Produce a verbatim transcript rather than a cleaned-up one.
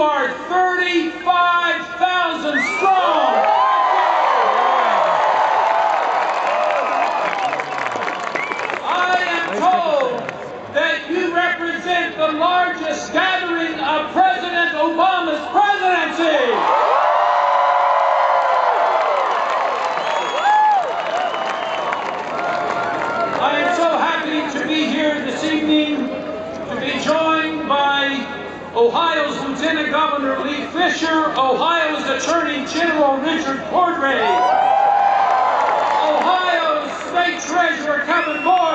You are thirty-five thousand strong. I am told that you represent the largest gathering of President Obama's presidency. I am so happy to be here this evening, to be joined by Ohio's Lieutenant Governor Lee Fisher, Ohio's Attorney General Richard Cordray, Ohio's State Treasurer Kevin Moore,